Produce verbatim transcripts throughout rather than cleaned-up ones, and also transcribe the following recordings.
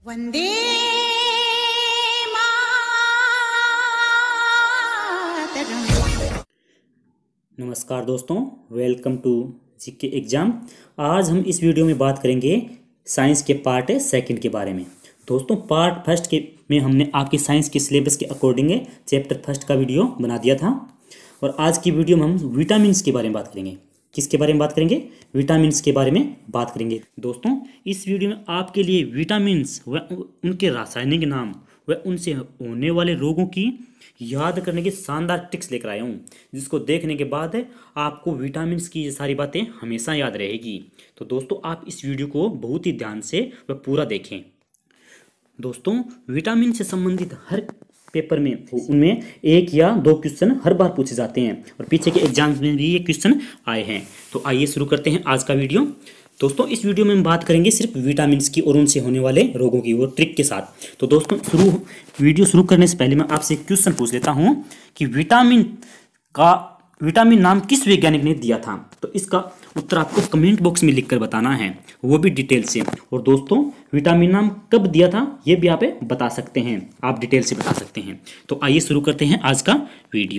वंदे मातरम। नमस्कार दोस्तों, welcome to GK exam. आज हम इस वीडियो में बात करेंगे साइंस के पार्ट सेकंड के बारे में। दोस्तों, पार्ट फर्स्ट के में हमने आपकी साइंस के सिलेबस के अकॉर्डिंग चैप्टर फर्स्ट का वीडियो बना दिया था और आज की वीडियो में हम विटामिन्स के बारे में बात करेंगे। किसके बारे में बात करेंगे? विटामिन्स के बारे में बात करेंगे। दोस्तों, इस वीडियो में आपके लिए विटामिन्स व उनके रासायनिक नाम व उनसे होने वाले रोगों की याद करने की शानदार ट्रिक्स लेकर आया हूँ, जिसको देखने के बाद आपको विटामिन्स की ये सारी बातें हमेशा याद रहेगी। तो दोस्तों, आप इस वीडियो को बहुत ही ध्यान से व पूरा देखें। दोस्तों, विटामिन से संबंधित हर पेपर में उनमें एक या दो क्वेश्चन हर बार पूछे जाते हैं और पीछे के एग्जाम में भी ये क्वेश्चन आए हैं। तो आइए शुरू करते हैं आज का वीडियो। दोस्तों, इस वीडियो में हम बात करेंगे सिर्फ विटामिन्स की और उनसे होने वाले रोगों की, वो ट्रिक के साथ। तो दोस्तों, शुरू वीडियो शुरू करने से पहले मैं आपसे एक क्वेश्चन पूछ लेता हूँ कि विटामिन का विटामिन नाम किस वैज्ञानिक ने दिया था? तो इसका उत्तर आपको कमेंट बॉक्स में लिखकर बताना है, वो भी डिटेल से। और दोस्तों, विटामिन नाम कब दिया था ये भी आप बता सकते हैं, आप डिटेल से बता सकते हैं। तो आइए शुरू करते हैं आज का वीडियो।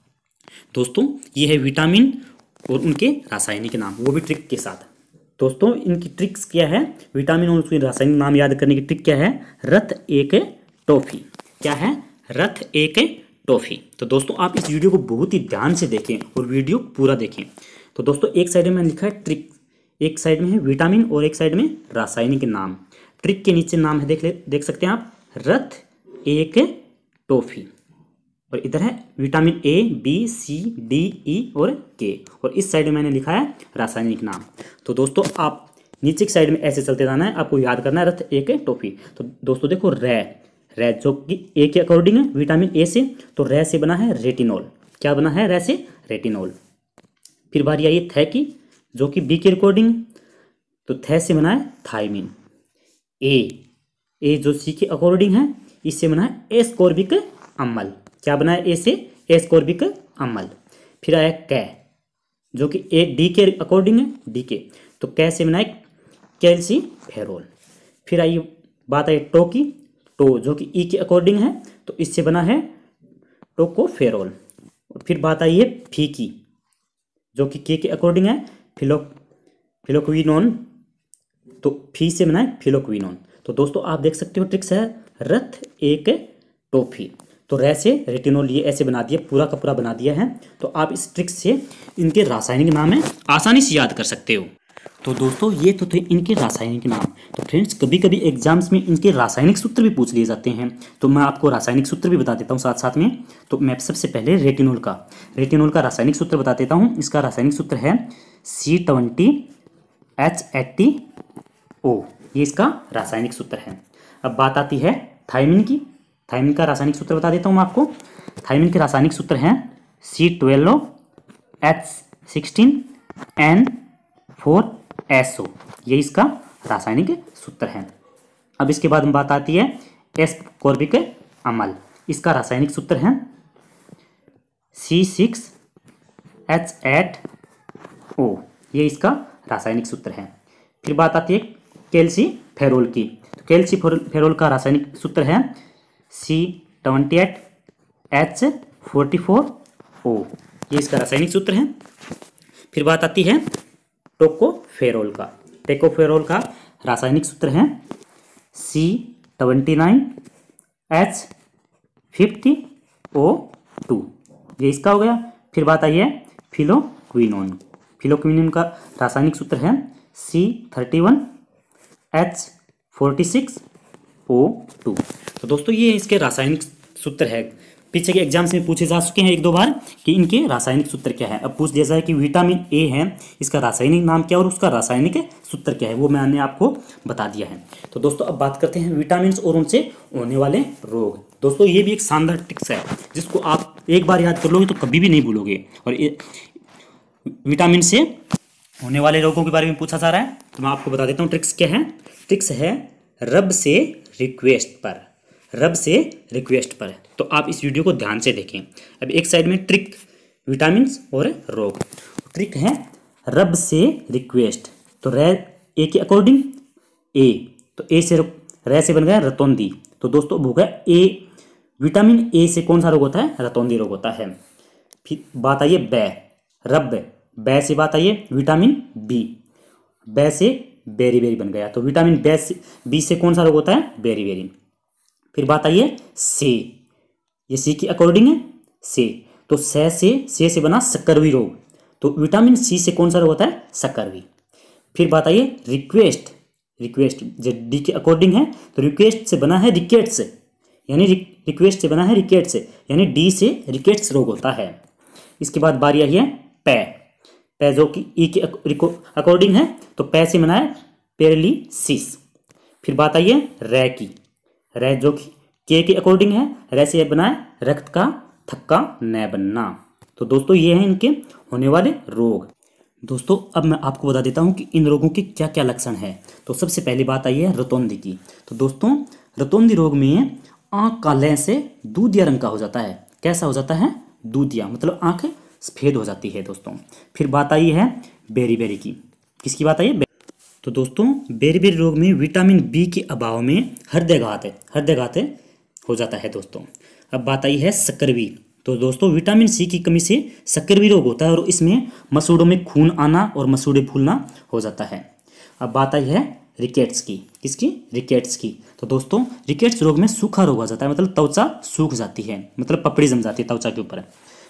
दोस्तों, ये है विटामिन और उनके रासायनिक नाम, वो भी ट्रिक के साथ। दोस्तों, इनकी ट्रिक्स क्या है? विटामिन और उसके रासायनिक नाम याद करने की ट्रिक क्या है? रथ एक टॉफी। क्या है? रथ एक टॉफी। तो दोस्तों, आप इस वीडियो को बहुत ही ध्यान से देखें और वीडियो पूरा देखें। तो दोस्तों, एक साइड में लिखा है ट्रिक, एक साइड में है विटामिन और एक साइड में रासायनिक नाम। ट्रिक के नीचे नाम है, देख ले देख सकते हैं आप, रथ एक टॉफी। और इधर है vitamin A, B, C, D, E और के। और इस साइड में मैंने लिखा है रासायनिक नाम। तो दोस्तों, आप नीचे की साइड में ऐसे चलते जाना है, आपको याद करना है रथ एक टॉफी। तो दोस्तों देखो, रै रै जो कि ए के अकॉर्डिंग है विटामिन ए से, तो रै से बना है रेटिनॉल। क्या बना है? रै से रेटिनॉल। फिर बारी आई थे की, जो कि बी के अकॉर्डिंग, तो थे से बना है थायमिन। ए ए जो सी के अकॉर्डिंग है, इससे बना है एस्कॉर्बिक अम्ल। क्या बना है? ए से एस्कॉर्बिक अम्ल। फिर आया कै, जो कि ए डी के अकॉर्डिंग है, डी के, तो कै से बना है कैल्सीफेरॉल। फिर आई बात आई टो की, टो जो कि ई के अकॉर्डिंग है, तो इससे बना है टोकोफेरॉल। फिर बात आई है फी की, जो कि के के अकॉर्डिंग है फिलो फिलोक्विनोन, तो फी से बना है फिलोक्विनोन। तो दोस्तों, आप देख सकते हो ट्रिक्स है रथ एक टॉफी। तो रै से रेटिनॉल ये ऐसे बना दिया, पूरा का पूरा बना दिया है। तो आप इस ट्रिक्स से इनके रासायनिक नाम है आसानी से याद कर सकते हो। तो दोस्तों, ये तो थे इनके रासायनिक नाम। तो फ्रेंड्स, कभी कभी एग्जाम्स में इनके रासायनिक सूत्र भी पूछ लिए जाते हैं, तो मैं आपको रासायनिक सूत्र भी बता देता हूँ साथ साथ में। तो मैं सबसे पहले रेटिनॉल का रेटिनॉल का रासायनिक सूत्र बता देता हूँ। इसका रासायनिक सूत्र है C twenty H eighty O, ये इसका रासायनिक सूत्र है। अब बात आती है थायमिन की। थायमिन का रासायनिक सूत्र बता देता हूँ मैं आपको। थायमिन के रासायनिक सूत्र हैं C twelve H sixteen N four S O, ये इसका रासायनिक सूत्र है। अब इसके बाद में बात आती है एस्कॉर्बिक अम्ल। इसका रासायनिक सूत्र है C six H eight O, ये इसका रासायनिक सूत्र है। फिर बात आती है कैल्सीफेरॉल की। तो कैल्सीफेरॉल का रासायनिक सूत्र है C twenty eight H forty four O, ये इसका रासायनिक सूत्र है। फिर बात आती है टोकोफेरॉल का। टोकोफेरॉल का रासायनिक सूत्र है C twenty nine H fifty O two, ये इसका हो गया। फिर बात आई है फिलोक्विनोन। फिलोक्विनोन का रासायनिक सूत्र है C thirty one H forty six O two. तो दोस्तों, ये इसके रासायनिक सूत्र है। पीछे के एग्जाम्स में पूछे जा चुके हैं एक दो बार कि इनके रासायनिक सूत्र क्या है। अब पूछ दिया जाए कि विटामिन ए है, इसका रासायनिक नाम क्या और उसका रासायनिक सूत्र क्या है, वो मैंने आपको बता दिया है। तो दोस्तों, अब बात करते हैं विटामिन और उनसे होने वाले रोग। दोस्तों, ये भी एक शानदार ट्रिक्स है, जिसको आप एक बार याद कर लोगे तो कभी भी नहीं भूलोगे। और विटामिन से होने वाले रोगों के बारे में पूछा जा रहा है, तो मैं आपको बता देता हूँ ट्रिक्स क्या है। ट्रिक्स है रब से रिक्वेस्ट पर, रब से रिक्वेस्ट पर। तो आप इस वीडियो को ध्यान से देखें। अब एक साइड में ट्रिक विटामिन और रोग। ट्रिक है रब से रिक्वेस्ट, तो रै ए के अकॉर्डिंग ए, तो ए से रे से बन गया रतौंधी। तो दोस्तों अब हो गया ए, विटामिन ए से कौन सा रोग होता है? रतौंधी रोग होता है। फिर बात आई है बै, रब, बै से बात आई है विटामिन बी, बै से बेरी बेरी बन गया। तो विटामिन बै से बी से कौन सा रोग होता है? Beriberi. फिर बात आई है से, ये सी की अकॉर्डिंग है से, तो से से से से बना सक्करवी रोग। तो विटामिन सी से कौन सा रोग होता है? सक्करवी। फिर बात आई है रिक्वेस्ट, रिक्वेस्ट जो डी के अकॉर्डिंग है, तो रिक्वेस्ट से बना है रिकेट्स, यानी रिक्वेस्ट से बना है रिकेट्स, यानी डी से रिकेट्स रोग होता है। इसके बाद बारी आई है पै, पै जो कि ई के अकॉर्डिंग है, तो पै से बना है पैरालिसिस। फिर बात आई है रै की, रै जो कि के के अकॉर्डिंग है, रै से बना है रक्त का थक्का न बनना। तो दोस्तों ये हैं इनके होने वाले रोग। दोस्तों अब मैं आपको बता देता हूं कि इन रोगों के क्या क्या लक्षण हैं। तो सबसे पहली बात आई है रतौंधी की। तो दोस्तों रतौंधी रोग में आंख का लय से दूधिया रंग का हो जाता है। कैसा हो जाता है? दूधिया, मतलब आंख सफेद हो जाती है दोस्तों। फिर बात आई है बेरी बेरी की। किसकी बात आई है? तो दोस्तों बेरी बेरी रोग में विटामिन बी के अभाव में हृदयघात हृदयघात हो जाता है दोस्तों। अब बात आई है सक्करवी। तो दोस्तों विटामिन सी की कमी से सक्करवी रोग होता है और इसमें मसूड़ों में खून आना और मसूड़े फूलना हो जाता है। अब बात आई है रिकेट्स की। किसकी? रिकेट्स की। तो दोस्तों रिकेट्स रोग में सूखा रोग हो जाता है, मतलब त्वचा सूख जाती है, मतलब पपड़ी जम जाती है त्वचा के ऊपर।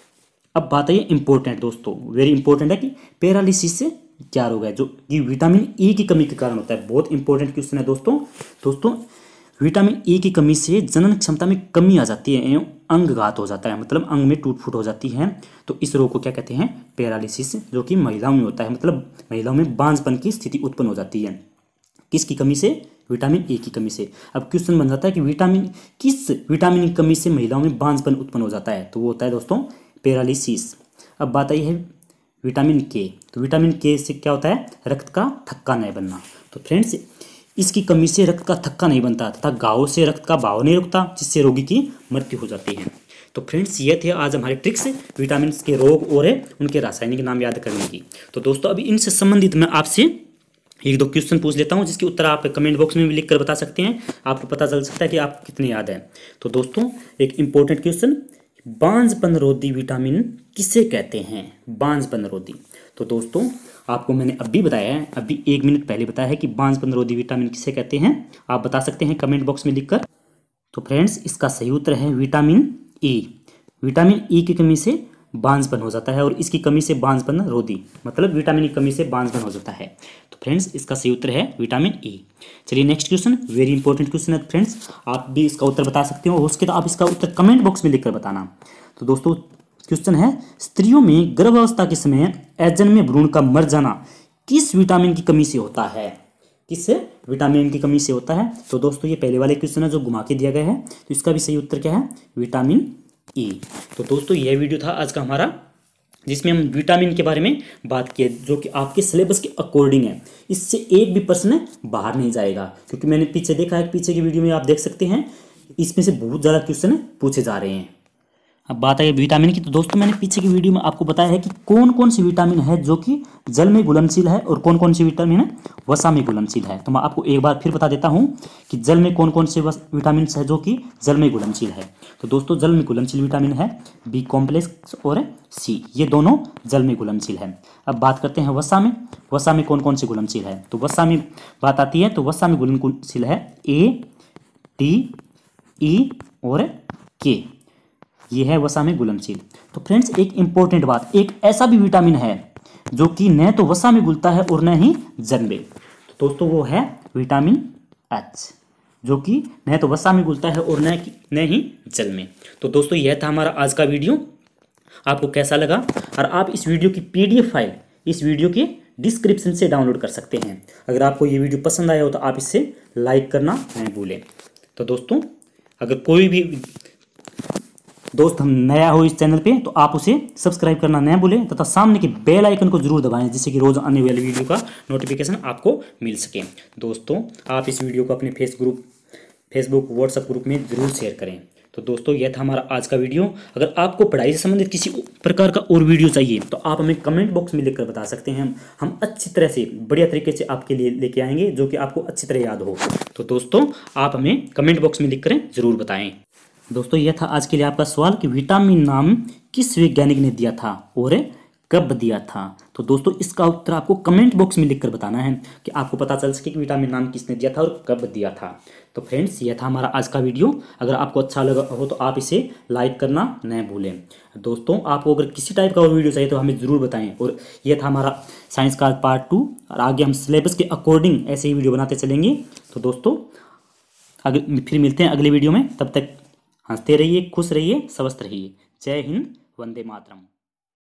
अब बात आई है इंपॉर्टेंट दोस्तों, वेरी इंपॉर्टेंट है कि पैरालिसिस से क्या रोग है, जो कि विटामिन ई की कमी के कारण होता है। बहुत इंपॉर्टेंट क्वेश्चन है दोस्तों। दोस्तों विटामिन ई की कमी से जनन क्षमता में कमी आ जाती है एवं अंगघात हो जाता है, मतलब अंग में टूट फूट हो जाती है। तो इस रोग को क्या कहते हैं? पैरालिसिस, जो कि महिलाओं में होता है, मतलब महिलाओं में बांझपन की स्थिति उत्पन्न हो जाती है। किसकी कमी से? विटामिन ए की कमी से। अब क्वेश्चन बन जाता है कि विटामिन किस विटामिन की कमी से महिलाओं में बांझपन उत्पन्न हो जाता है? तो वो होता है दोस्तों पैरालिसिस। अब बात आई है विटामिन के। तो विटामिन के से क्या होता है? रक्त का थक्का नहीं बनना। तो फ्रेंड्स इसकी कमी से रक्त का थक्का नहीं बनता तथा घाव से रक्त का बहाव नहीं रुकता, जिससे रोगी की मृत्यु हो जाती है। तो फ्रेंड्स ये थे आज हमारे ट्रिक्स विटामिन के रोग और उनके रासायनिक नाम याद करने की। तो दोस्तों अभी इनसे संबंधित मैं आपसे एक दो क्वेश्चन पूछ लेता हूं, जिसके उत्तर आप कमेंट बॉक्स में भी लिख कर बता सकते हैं। आपको पता चल सकता है कि आप कितने याद हैं। तो दोस्तों एक इंपॉर्टेंट क्वेश्चन, बांझपन रोधी विटामिन किसे कहते हैं? बांझपन रोधी। तो दोस्तों आपको मैंने अभी बताया है, अभी एक मिनट पहले बताया है कि बांझपन रोधी विटामिन किसे कहते हैं। आप बता सकते हैं कमेंट बॉक्स में लिखकर। तो फ्रेंड्स इसका सही उत्तर है विटामिन ई। विटामिन ई की कमी से बांझपन हो जाता है और इसकी कमी से बांझपन रोधी, मतलब विटामिन की कमी से बांझपन हो जाता है। तो फ्रेंड्स इसका सही उत्तर है विटामिन ई। चलिए next question, very important question है फ्रेंड्स, आप भी इसका उत्तर बता सकते हो। हो सके तो आप इसका उत्तर कमेंट बॉक्स में लिखकर बताना। तो दोस्तों क्वेश्चन है, स्त्रियों में गर्भावस्था के समय अजन्मे भ्रूण का मर जाना किस विटामिन की कमी से होता है? किस विटामिन की कमी से होता है? तो दोस्तों ये पहले वाले क्वेश्चन है जो घुमा के दिया गया है, तो इसका भी सही उत्तर क्या है? Vitamin E. तो दोस्तों यह वीडियो था आज का हमारा, जिसमें हम विटामिन के बारे में बात किए, जो कि आपके सिलेबस के अकॉर्डिंग है। इससे एक भी प्रश्न बाहर नहीं जाएगा, क्योंकि मैंने पीछे देखा है, पीछे की वीडियो में आप देख सकते हैं इसमें से बहुत ज़्यादा क्वेश्चन पूछे जा रहे हैं। अब बात है विटामिन की। तो दोस्तों मैंने पीछे की वीडियो में आपको बताया है कि कौन कौन सी विटामिन है जो कि जल में घुलनशील है और कौन कौन सी विटामिन है वसा में घुलनशील है। तो मैं आपको एक बार फिर बता देता हूं कि जल में कौन कौन से विटामिन है जो कि जल में घुलनशील है। तो दोस्तों जल में घुलनशील विटामिन है बी कॉम्प्लेक्स और सी, ये दोनों जल में घुलनशील है। अब बात करते हैं वसा में। वसा में कौन कौन सी घुलनशील है? तो वसा में बात आती है, तो वसा में घुलनशील है ए, टी, ई और के, ये है वसा में घुलनशील। तो फ्रेंड्स एक इंपॉर्टेंट बात, एक ऐसा भी विटामिन है जो कि न तो वसा में घुलता है और न ही जल में। तो दोस्तों वो है विटामिन एच, जो कि न तो वसा में घुलता है और न न ही जल में। तो दोस्तों यह था हमारा आज का वीडियो। आपको कैसा लगा? और आप इस वीडियो की पीडीएफ फाइल इस वीडियो के डिस्क्रिप्शन से डाउनलोड कर सकते हैं। अगर आपको ये वीडियो पसंद आया हो तो आप इसे लाइक करना नहीं भूलें। तो दोस्तों अगर कोई भी दोस्त हम नया हो इस चैनल पे तो आप उसे सब्सक्राइब करना न भूलें तथा सामने के बेल आइकन को जरूर दबाएं, जिससे कि रोज आने वाली वीडियो का नोटिफिकेशन आपको मिल सके। दोस्तों आप इस वीडियो को अपने face group Facebook WhatsApp group में जरूर शेयर करें। तो दोस्तों यह था हमारा आज का वीडियो। अगर आपको पढ़ाई से संबंधित किसी प्रकार का और वीडियो चाहिए तो आप हमें कमेंट बॉक्स में लिखकर बता सकते हैं। हम अच्छी तरह से बढ़िया तरीके से आपके लिए लेके आएंगे जो कि आपको अच्छी तरह याद हो। तो दोस्तों आप हमें कमेंट बॉक्स में लिख कर ज़रूर बताएं। दोस्तों यह था आज के लिए आपका सवाल कि विटामिन नाम किस वैज्ञानिक ने दिया था और कब दिया था। तो दोस्तों इसका उत्तर आपको कमेंट बॉक्स में लिखकर बताना है कि आपको पता चल सके कि विटामिन नाम किसने दिया था और कब दिया था। तो फ्रेंड्स यह था हमारा आज का वीडियो। अगर आपको अच्छा लगा हो तो आप इसे लाइक करना न भूलें। दोस्तों आपको अगर किसी टाइप का और वीडियो चाहिए तो हमें ज़रूर बताएं। और यह था हमारा साइंस का पार्ट टू, और आगे हम सिलेबस के अकॉर्डिंग ऐसे ही वीडियो बनाते चलेंगे। तो दोस्तों अगर फिर मिलते हैं अगले वीडियो में, तब तक हंसते रहिए, खुश रहिए, स्वस्थ रहिए। जय हिंद, वंदे मातरम।